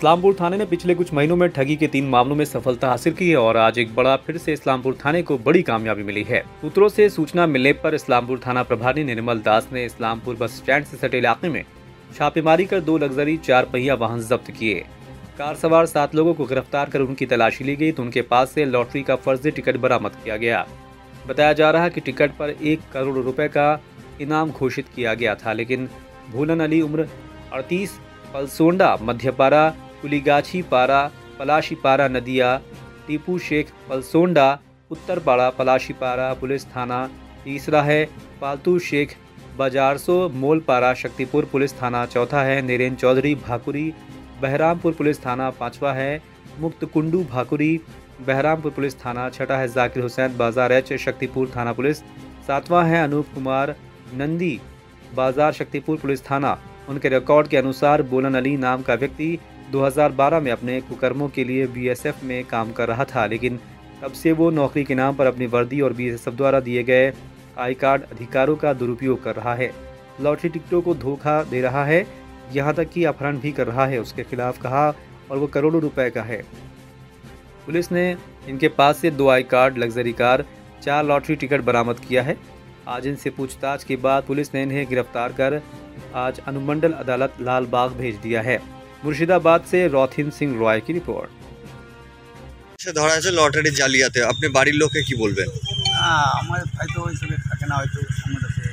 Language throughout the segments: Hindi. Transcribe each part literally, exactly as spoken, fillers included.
इस्लामपुर थाने ने पिछले कुछ महीनों में ठगी के तीन मामलों में सफलता हासिल की है और आज एक बड़ा फिर से इस्लामपुर थाने को बड़ी कामयाबी मिली है। सूत्रों से सूचना मिलने पर इस्लामपुर थाना प्रभारी निर्मल दास ने इस्लामपुर बस स्टैंड से सटे इलाके में छापेमारी कर दो लग्जरी चार पहिया वाहन जब्त किए। कार सवार सात लोगों को गिरफ्तार कर उनकी तलाशी ली गई तो उनके पास से लॉटरी का फर्जी टिकट बरामद किया गया। बताया जा रहा है कि टिकट पर एक करोड़ रुपए का इनाम घोषित किया गया था, लेकिन भूलन अली उम्र अड़तीस, पलसोंडा मध्यपारा, कुलीगाछी पारा, पलाशी पारा नदिया, टीपू शेख पलसोंडा, उत्तरपाड़ा पलाशीपारा पुलिस थाना, तीसरा है पालतू शेख बाजारसो मोलपारा शक्तिपुर पुलिस थाना, चौथा है नरेन चौधरी भाकुरी बहरामपुर पुलिस थाना, पांचवा है मुक्तकुंडू भाकुरी बहरामपुर पुलिस थाना, छठा है जाकिर हुसैन बाजार एच शक्तिपुर थाना पुलिस, सातवां है अनूप कुमार नंदी बाजार शक्तिपुर पुलिस थाना। उनके रिकॉर्ड के अनुसार बोलन अली नाम का व्यक्ति दो हज़ार बारह में अपने कुकर्मों के लिए बीएसएफ में काम कर रहा था, लेकिन तब से वो नौकरी के नाम पर अपनी वर्दी और बीएसएफ द्वारा दिए गए आई कार्ड अधिकारों का दुरुपयोग कर रहा है, लॉटरी टिकटों को धोखा दे रहा है, यहाँ तक कि अपहरण भी कर रहा है। उसके खिलाफ कहा और वो करोड़ों रुपए का है। पुलिस ने इनके पास से दो आई कार्ड, लग्जरी कार, चार लॉटरी टिकट बरामद किया है। आज इनसे पूछताछ के बाद पुलिस ने इन्हें गिरफ्तार कर आज अनुमंडल अदालत लालबाग भेज दिया है। मुर्शिदाबाद से रौथिन सिंह रॉय की रिपोर्ट। ধরা আছে লটারি জালিয়াতে, আপনি বাড়ির লোকে কি বলবেন? আমার হয়তো ওই সবে থাকে না, হয়তো সামনে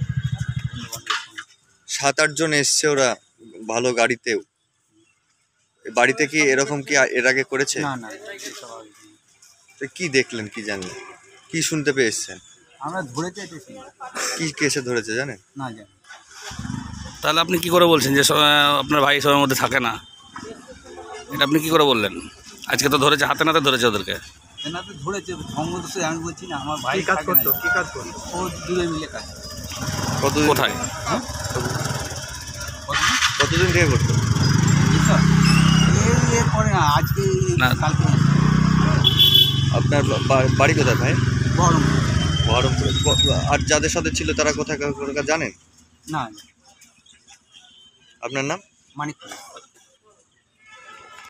সাত আট জন এসছে ওরা ভালো গাড়িতেও। বাড়িতে কি এরকম কি এর আগে করেছে? না না, তো কি দেখলেন, কি জানলেন, কি শুনতে পেয়েছেন? আমরা ধরেছে এসেছি। কি কেসে ধরেছে জানেন? না জানি। তাহলে আপনি কি করে বলছেন যে আপনার ভাই সবার মধ্যে থাকে না? এটা আপনি কি করে বললেন? আজকে তো ধরেছে, হাতে নাতে ধরেছে ওদেরকে। এনাতে ধরেছে সঙ্গত সে আমি বলছি না, আমার ভাই কাজ করতো, কি কাজ করতো? ও দূরে মিলে কাজ। কত কোথায়? হ্যাঁ কতদিন থেকে করতো? এর পরে না, আজকে না। কালকে। আপনার বা- বাড়ি কোথায় ভাই? বহরমপুর। বহরমপুরে। ক- আর যাদের সাথে ছিল তারা কোথায় কোথায় জানেন? না, আপনার নাম? মানিকপুর।